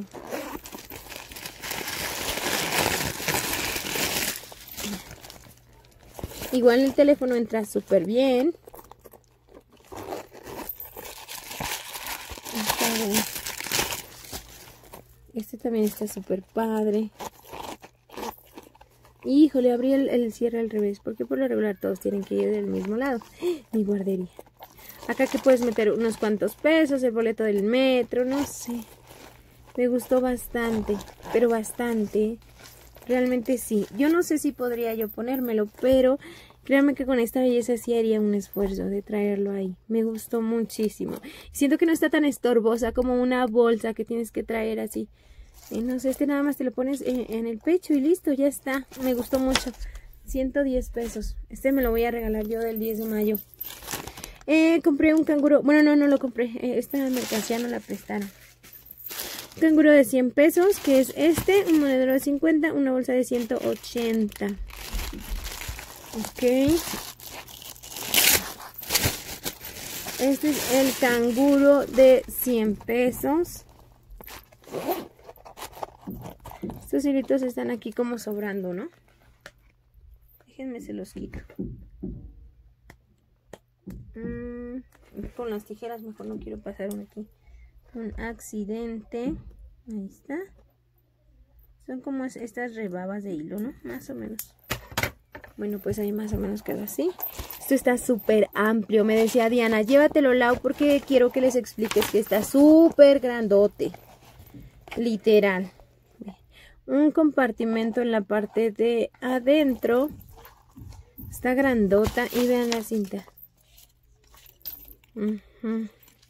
Igual el teléfono entra súper bien. Está bien. Este también está súper padre. Híjole, abrí el, el cierre al revés. Porque por lo regular todos tienen que ir del mismo lado. Mi guardería. Acá que puedes meter unos cuantos pesos, el boleto del metro, no sé. Me gustó bastante, pero bastante. Realmente sí. Yo no sé si podría yo ponérmelo, pero créanme que con esta belleza sí haría un esfuerzo de traerlo ahí. Me gustó muchísimo. Siento que no está tan estorbosa como una bolsa que tienes que traer así. Y no sé, este nada más te lo pones en, en el pecho y listo, ya está. Me gustó mucho. ciento diez pesos. Este me lo voy a regalar yo del diez de mayo. Eh, compré un canguro. Bueno, no, no lo compré. Eh, esta mercancía no la prestaron. Un canguro de cien pesos, que es este. Un monedero de cincuenta. Una bolsa de ciento ochenta. Ok. Este es el canguro de cien pesos. Estos hilitos están aquí como sobrando, ¿no? Déjenme se los quito. Mm, con las tijeras mejor no quiero pasar uno aquí. Un accidente. Ahí está. Son como estas rebabas de hilo, ¿no? Más o menos. Bueno, pues ahí más o menos quedó así. Esto está súper amplio. Me decía Diana, llévatelo, Lau, porque quiero que les expliques que está súper grandote. Literal. Un compartimento en la parte de adentro. Está grandota. Y vean la cinta. Uh-huh.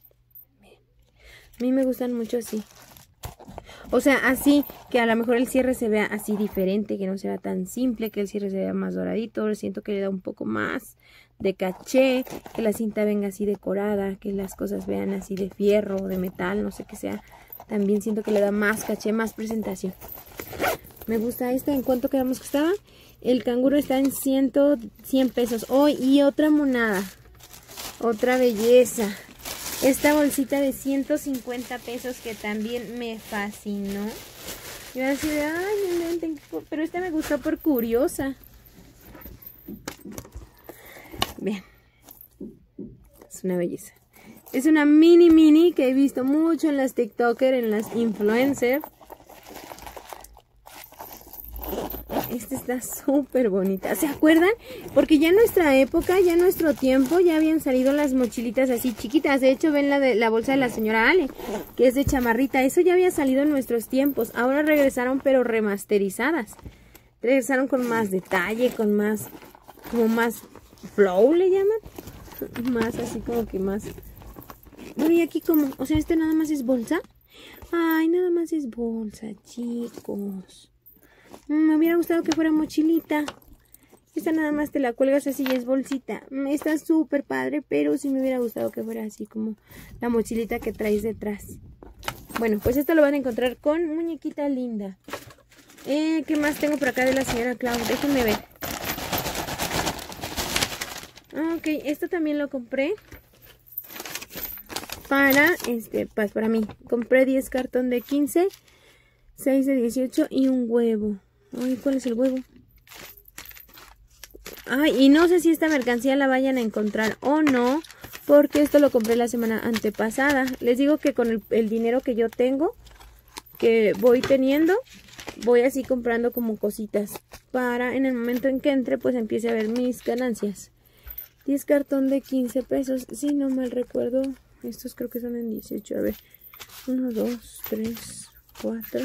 A mí me gustan mucho así. O sea, así que a lo mejor el cierre se vea así diferente, que no sea tan simple, que el cierre se vea más doradito. Siento que le da un poco más de caché, que la cinta venga así decorada, que las cosas vean así de fierro, de metal, no sé qué sea. También siento que le da más caché, más presentación. Me gusta esta. ¿En cuánto quedamos que estaba? El canguro está en cien pesos. Oh, y otra monada. Otra belleza. Esta bolsita de ciento cincuenta pesos que también me fascinó. Yo así de, ay, no, no, pero esta me gustó por curiosa. Bien. Es una belleza. Es una mini mini que he visto mucho en las TikTokers, en las influencers. Esta está súper bonita. ¿Se acuerdan? Porque ya en nuestra época, ya en nuestro tiempo, ya habían salido las mochilitas así chiquitas. De hecho, ven la, de, la bolsa de la señora Ale, que es de chamarrita. Eso ya había salido en nuestros tiempos. Ahora regresaron, pero remasterizadas. Regresaron con más detalle, con más, como más flow, le llaman. Más así como que más... Bueno, y aquí como, o sea, este nada más es bolsa. Ay, nada más es bolsa, chicos. Me hubiera gustado que fuera mochilita. Esta nada más te la cuelgas así y es bolsita. Está súper padre, pero sí me hubiera gustado que fuera así como la mochilita que traes detrás. Bueno, pues esto lo van a encontrar con muñequita linda. Eh, ¿Qué más tengo por acá de la señora Clau? Déjenme ver. Ok, esto también lo compré. Para, este, pues para mí. Compré diez cartón de quince. seis de dieciocho y un huevo. Ay, ¿cuál es el huevo? Ay, y no sé si esta mercancía la vayan a encontrar o no, porque esto lo compré la semana antepasada. Les digo que con el, el dinero que yo tengo, que voy teniendo, voy así comprando como cositas, para en el momento en que entre, pues empiece a ver mis ganancias. diez cartón de quince pesos, si no mal recuerdo. Estos creo que son en dieciocho, a ver. uno, dos, tres, cuatro,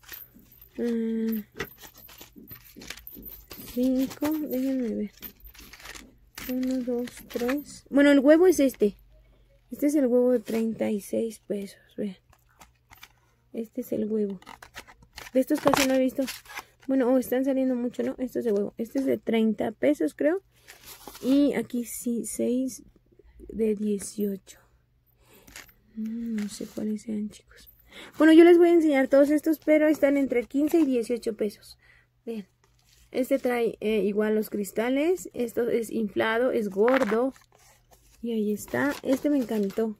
cinco, déjenme ver. uno, dos, tres. Bueno, el huevo es este. Este es el huevo de treinta y seis pesos, vean. Este es el huevo. De estos casi no he visto. Bueno, oh, están saliendo mucho, ¿no? Esto es de huevo. Este es de treinta pesos, creo. Y aquí sí, seis de dieciocho. No sé cuáles sean, chicos. Bueno, yo les voy a enseñar todos estos, pero están entre quince y dieciocho pesos. Vean. Este trae eh, igual los cristales. Esto es inflado, es gordo. Y ahí está. Este me encantó.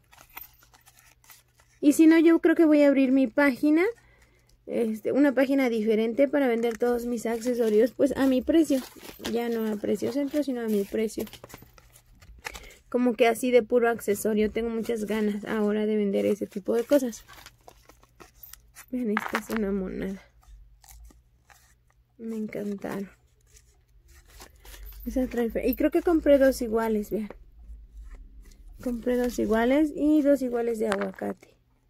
Y si no, yo creo que voy a abrir mi página. Este, una página diferente para vender todos mis accesorios, pues a mi precio. Ya no a precio centro, sino a mi precio. Como que así de puro accesorio. Tengo muchas ganas ahora de vender ese tipo de cosas. Vean, esta es una monada. Me encantaron. Esa trae... Y creo que compré dos iguales, vean. Compré dos iguales y dos iguales de aguacate.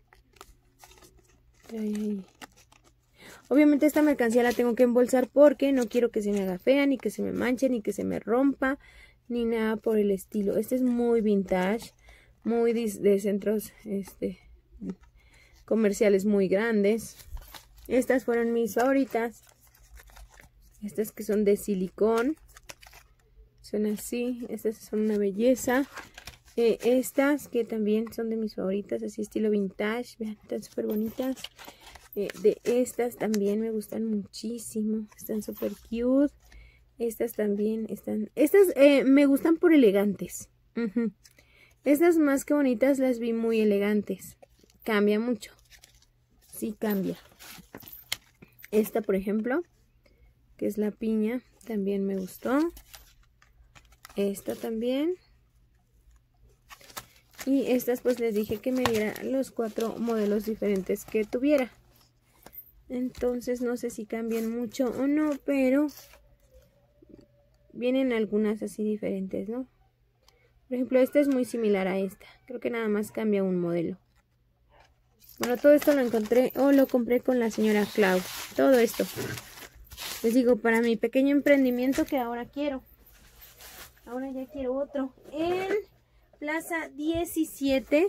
Ay, ay. Obviamente esta mercancía la tengo que embolsar porque no quiero que se me haga fea, ni que se me manche, ni que se me rompa, ni nada por el estilo. Este es muy vintage, muy de centros este, comerciales muy grandes. Estas fueron mis favoritas. Estas que son de silicón. Son así. Estas son una belleza. Eh, estas que también son de mis favoritas, así estilo vintage, vean, están súper bonitas. Eh, de estas también me gustan muchísimo, están súper cute. Estas también están, estas eh, me gustan por elegantes. Uh-huh. Estas más que bonitas las vi muy elegantes. Cambia mucho, sí cambia. Esta por ejemplo, que es la piña, también me gustó. Esta también. Y estas pues les dije que me diera los cuatro modelos diferentes que tuviera. Entonces no sé si cambian mucho o no, pero vienen algunas así diferentes, ¿no? Por ejemplo, esta es muy similar a esta. Creo que nada más cambia un modelo. Bueno, todo esto lo encontré o lo compré con la señora Clau. Todo esto. Les digo, para mi pequeño emprendimiento que ahora quiero. Ahora ya quiero otro. En Plaza diecisiete,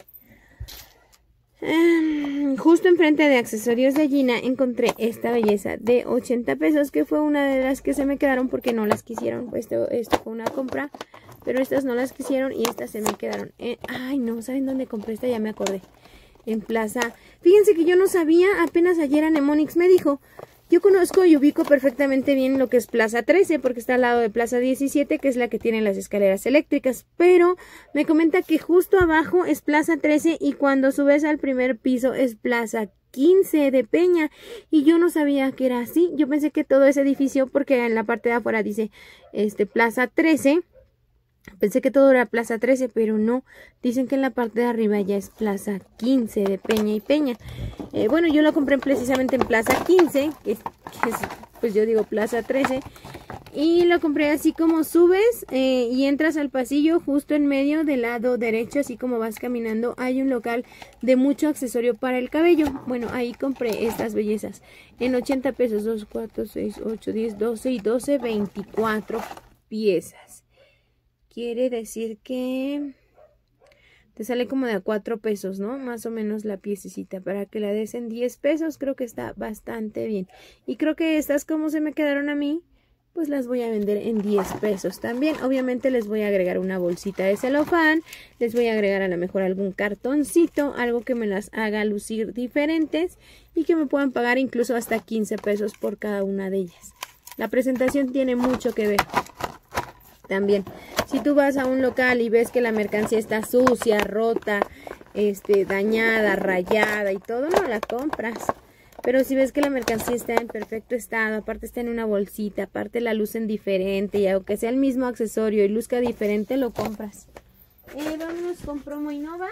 um, justo enfrente de Accesorios de Gina, encontré esta belleza de ochenta pesos, que fue una de las que se me quedaron porque no las quisieron. Esto, esto fue una compra, pero estas no las quisieron y estas se me quedaron. Eh, ay, no, ¿saben dónde compré esta? Ya me acordé. En Plaza. Fíjense que yo no sabía, apenas ayer Anemonix me dijo. Yo conozco y ubico perfectamente bien lo que es Plaza trece, porque está al lado de Plaza diecisiete, que es la que tiene las escaleras eléctricas. Pero me comenta que justo abajo es Plaza trece y cuando subes al primer piso es Plaza quince de Peña. Y yo no sabía que era así. Yo pensé que todo ese edificio, porque en la parte de afuera dice este Plaza trece. Pensé que todo era Plaza trece, pero no. Dicen que en la parte de arriba ya es Plaza quince de Peña y Peña. Eh, bueno, yo lo compré precisamente en Plaza quince, que es, que es pues yo digo Plaza trece. Y lo compré así como subes eh, y entras al pasillo justo en medio del lado derecho, así como vas caminando. Hay un local de mucho accesorio para el cabello. Bueno, ahí compré estas bellezas en ochenta pesos. dos, cuatro, seis, ocho, diez, doce y doce, veinticuatro piezas. Quiere decir que te sale como de a cuatro pesos, ¿no? Más o menos la piececita. Para que la des en diez pesos, creo que está bastante bien. Y creo que estas, como se me quedaron a mí, pues las voy a vender en diez pesos también. Obviamente les voy a agregar una bolsita de celofán. Les voy a agregar a lo mejor algún cartoncito. Algo que me las haga lucir diferentes. Y que me puedan pagar incluso hasta quince pesos por cada una de ellas. La presentación tiene mucho que ver. También, si tú vas a un local y ves que la mercancía está sucia, rota, este, dañada, rayada y todo, no la compras. Pero si ves que la mercancía está en perfecto estado, aparte está en una bolsita, aparte la lucen diferente y aunque sea el mismo accesorio y luzca diferente, lo compras. Eh, vámonos con Promo Innova.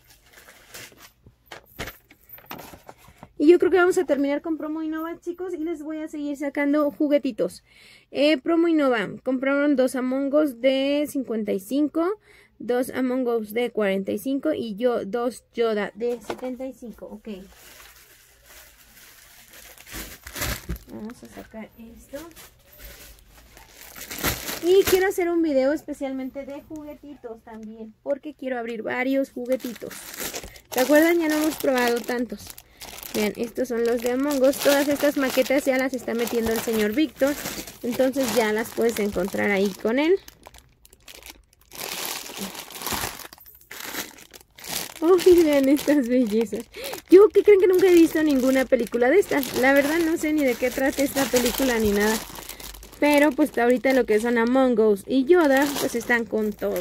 Y yo creo que vamos a terminar con Promo Innova, chicos, y les voy a seguir sacando juguetitos. Eh, Promo Innova, compraron dos Among Us de cincuenta y cinco, dos Among Us de cuarenta y cinco y yo dos Yoda de setenta y cinco. Ok. Vamos a sacar esto. Y quiero hacer un video especialmente de juguetitos también, porque quiero abrir varios juguetitos. ¿Se acuerdan? Ya no hemos probado tantos. Vean, estos son los de Among Us. Todas estas maquetas ya las está metiendo el señor Víctor. Entonces ya las puedes encontrar ahí con él. Oh, vean estas bellezas. Yo que creen que nunca he visto ninguna película de estas. La verdad no sé ni de qué trata esta película ni nada. Pero pues ahorita lo que son Among Us y Yoda pues están con todo.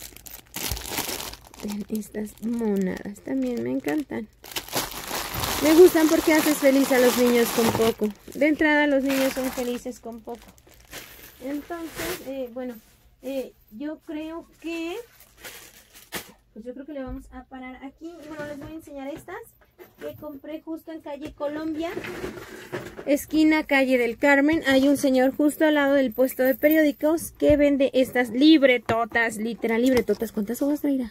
Vean estas monadas. También me encantan. Me gustan porque haces feliz a los niños con poco. De entrada los niños son felices con poco. Entonces, eh, bueno, eh, yo creo que... Pues yo creo que le vamos a parar aquí. Bueno, les voy a enseñar estas que compré justo en calle Colombia. Esquina calle del Carmen. Hay un señor justo al lado del puesto de periódicos que vende estas libretotas. Literal libretotas. ¿Cuántas hojas traerá?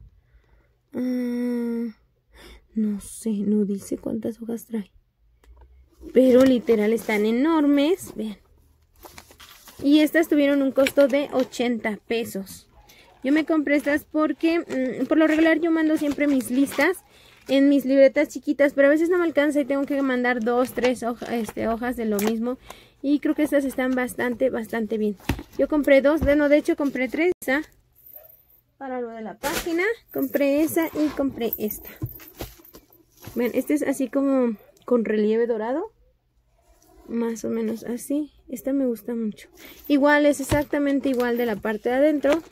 Uh... No sé, no dice cuántas hojas trae. Pero literal están enormes. Vean. Y estas tuvieron un costo de ochenta pesos. Yo me compré estas porque mmm, por lo regular yo mando siempre mis listas en mis libretas chiquitas. Pero a veces no me alcanza y tengo que mandar dos, tres hoja, este, hojas de lo mismo. Y creo que estas están bastante, bastante bien. Yo compré dos. Bueno, de hecho compré tres. ¿Ah? para lo de la página. Compré esa y compré esta. Ven, este es así como con relieve dorado. Más o menos así. Esta me gusta mucho. Igual, es exactamente igual de la parte de adentro.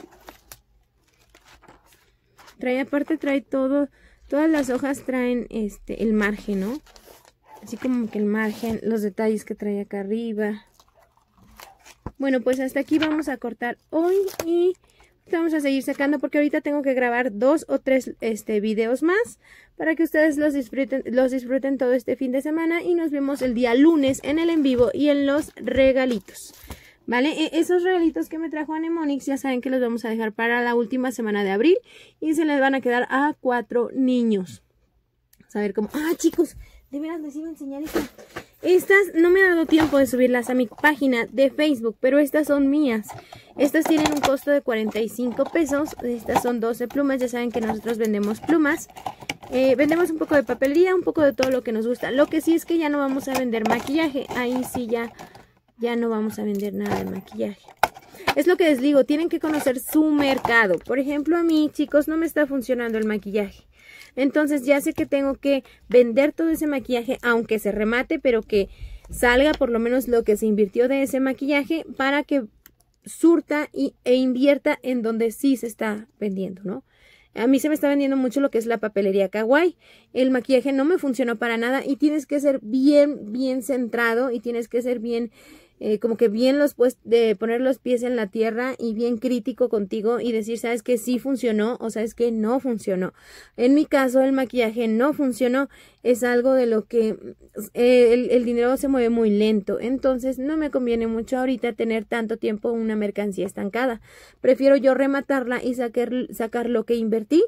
Trae, aparte trae todo, todas las hojas traen este el margen, ¿no? Así como que el margen, los detalles que trae acá arriba. Bueno, pues hasta aquí vamos a cortar hoy y vamos a seguir sacando porque ahorita tengo que grabar dos o tres este, videos más para que ustedes los disfruten, los disfruten todo este fin de semana y nos vemos el día lunes en el en vivo y en los regalitos. ¿Vale? E esos regalitos que me trajo Anemonix ya saben que los vamos a dejar para la última semana de abril y se les van a quedar a cuatro niños. Vamos a ver cómo... ¡Ah, chicos! De veras les iba a enseñar esto. Estas no me ha dado tiempo de subirlas a mi página de Facebook, pero estas son mías. Estas tienen un costo de cuarenta y cinco pesos. Estas son doce plumas. Ya saben que nosotros vendemos plumas. Eh, vendemos un poco de papelería, un poco de todo lo que nos gusta. Lo que sí es que ya no vamos a vender maquillaje. Ahí sí ya... Ya no vamos a vender nada de maquillaje. Es lo que les digo, tienen que conocer su mercado. Por ejemplo, a mí, chicos, no me está funcionando el maquillaje. Entonces ya sé que tengo que vender todo ese maquillaje, aunque se remate, pero que salga por lo menos lo que se invirtió de ese maquillaje para que surta y, e invierta en donde sí se está vendiendo, ¿no? A mí se me está vendiendo mucho lo que es la papelería kawaii. El maquillaje no me funcionó para nada y tienes que ser bien, bien centrado y tienes que ser bien... Eh, como que bien los pues de poner los pies en la tierra y bien crítico contigo y decir, sabes que sí funcionó o sabes que no funcionó. En mi caso el maquillaje no funcionó, es algo de lo que eh, el, el dinero se mueve muy lento, entonces no me conviene mucho ahorita tener tanto tiempo una mercancía estancada. Prefiero yo rematarla y sacar, sacar lo que invertí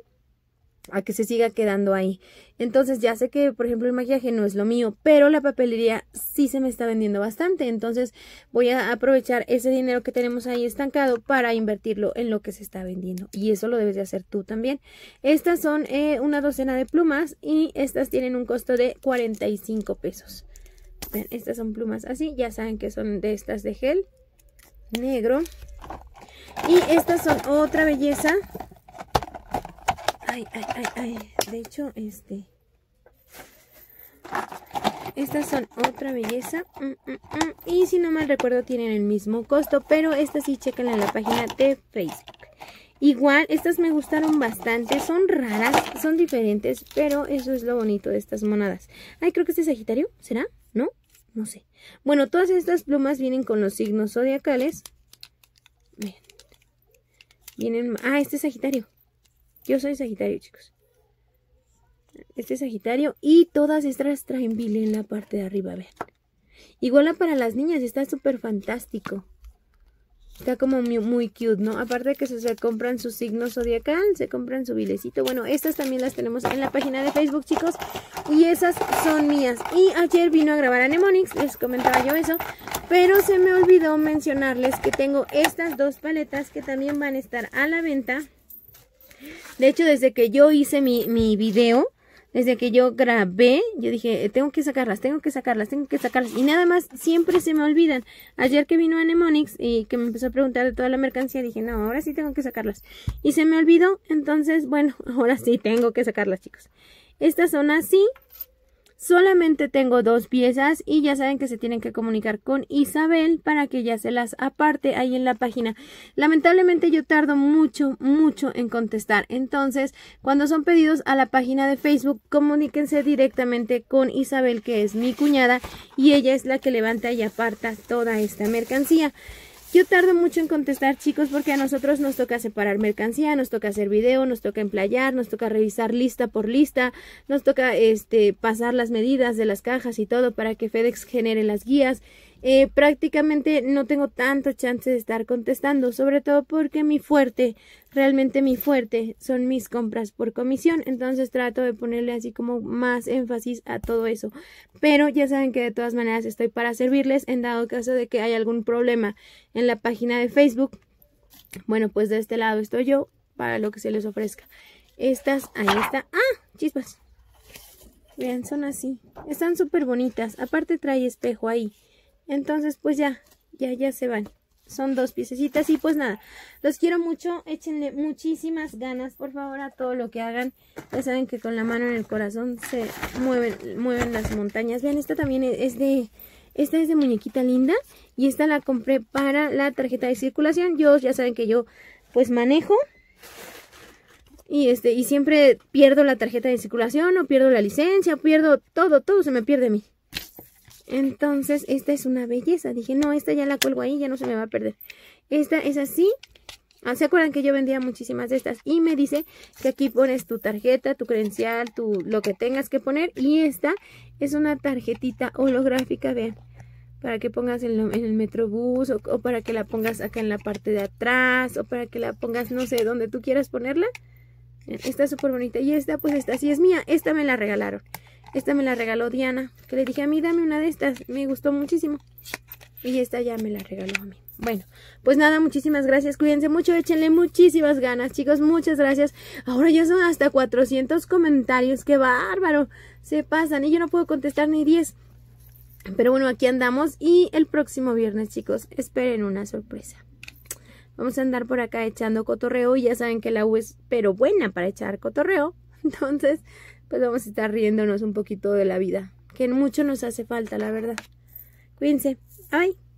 a que se siga quedando ahí. Entonces ya sé que por ejemplo el maquillaje no es lo mío, pero la papelería sí se me está vendiendo bastante, entonces voy a aprovechar ese dinero que tenemos ahí estancado para invertirlo en lo que se está vendiendo, y eso lo debes de hacer tú también. Estas son eh, una docena de plumas y estas tienen un costo de cuarenta y cinco pesos. Ven, estas son plumas así, ya saben que son de estas de gel negro, y estas son otra belleza. Ay, ay, ay, ay. De hecho, este... Estas son otra belleza. Mm, mm, mm. Y si no mal recuerdo, tienen el mismo costo. Pero estas sí, chequen en la página de Facebook. Igual, estas me gustaron bastante. Son raras, son diferentes. Pero eso es lo bonito de estas monadas. Ay, creo que este es Sagitario. ¿Será? ¿No? No sé. Bueno, todas estas plumas vienen con los signos zodiacales. Miren. Vienen... Ah, este es Sagitario. Yo soy Sagitario, chicos. Este es Sagitario. Y todas estas traen bile en la parte de arriba, vean. Igual para las niñas, está súper fantástico. Está como muy, muy cute, ¿no? Aparte de que se, se compran su signo zodiacal, se compran su bilecito. Bueno, estas también las tenemos en la página de Facebook, chicos. Y esas son mías. Y ayer vino a grabar Anemonix, les comentaba yo eso. Pero se me olvidó mencionarles que tengo estas dos paletas que también van a estar a la venta. De hecho, desde que yo hice mi, mi video, desde que yo grabé, yo dije, tengo que sacarlas, tengo que sacarlas, tengo que sacarlas. Y nada más, siempre se me olvidan. Ayer que vino Anemonix y que me empezó a preguntar de toda la mercancía, dije, no, ahora sí tengo que sacarlas. Y se me olvidó, entonces, bueno, ahora sí tengo que sacarlas, chicos. Estas son así. Solamente tengo dos piezas y ya saben que se tienen que comunicar con Isabel para que ya se las aparte ahí en la página. Lamentablemente yo tardo mucho, mucho en contestar. Entonces, cuando son pedidos a la página de Facebook, comuníquense directamente con Isabel, que es mi cuñada, y ella es la que levanta y aparta toda esta mercancía. Yo tardo mucho en contestar, chicos, porque a nosotros nos toca separar mercancía, nos toca hacer video, nos toca emplayar, nos toca revisar lista por lista, nos toca este pasar las medidas de las cajas y todo para que FedEx genere las guías. Eh, prácticamente no tengo tanto chance de estar contestando, sobre todo porque mi fuerte, realmente mi fuerte son mis compras por comisión, entonces trato de ponerle así como más énfasis a todo eso, pero ya saben que de todas maneras estoy para servirles en dado caso de que haya algún problema en la página de Facebook. Bueno, pues de este lado estoy yo para lo que se les ofrezca. Estas, ahí está, ¡ah! Chispas, vean, son así, están súper bonitas, aparte trae espejo ahí. Entonces, pues ya, ya, ya se van. son dos piececitas y pues nada, los quiero mucho, échenle muchísimas ganas por favor a todo lo que hagan. Ya saben que con la mano en el corazón se mueven, mueven las montañas. Vean, esta también es de, esta es de muñequita linda y esta la compré para la tarjeta de circulación. Yo, ya saben que yo pues manejo y este y siempre pierdo la tarjeta de circulación o pierdo la licencia, pierdo todo, todo se me pierde a mí. Entonces, esta es una belleza. Dije, no, esta ya la cuelgo ahí, ya no se me va a perder. Esta es así. Ah, ¿se acuerdan que yo vendía muchísimas de estas? Y me dice que aquí pones tu tarjeta, tu credencial, tu, lo que tengas que poner. Y esta es una tarjetita holográfica, vean. Para que pongas en, lo, en el Metrobús o, o para que la pongas acá en la parte de atrás. O para que la pongas, no sé, donde tú quieras ponerla. Está súper bonita. Y esta, pues esta sí es mía. Esta me la regalaron. Esta me la regaló Diana, que le dije a mí, dame una de estas, me gustó muchísimo. Y esta ya me la regaló a mí. Bueno, pues nada, muchísimas gracias, cuídense mucho, échenle muchísimas ganas, chicos, muchas gracias. Ahora ya son hasta cuatrocientos comentarios, qué bárbaro, se pasan y yo no puedo contestar ni diez. Pero bueno, aquí andamos y el próximo viernes, chicos, esperen una sorpresa. Vamos a andar por acá echando cotorreo y ya saben que la U es pero buena para echar cotorreo, entonces pues vamos a estar riéndonos un poquito de la vida, que mucho nos hace falta, la verdad. Cuídense. Bye.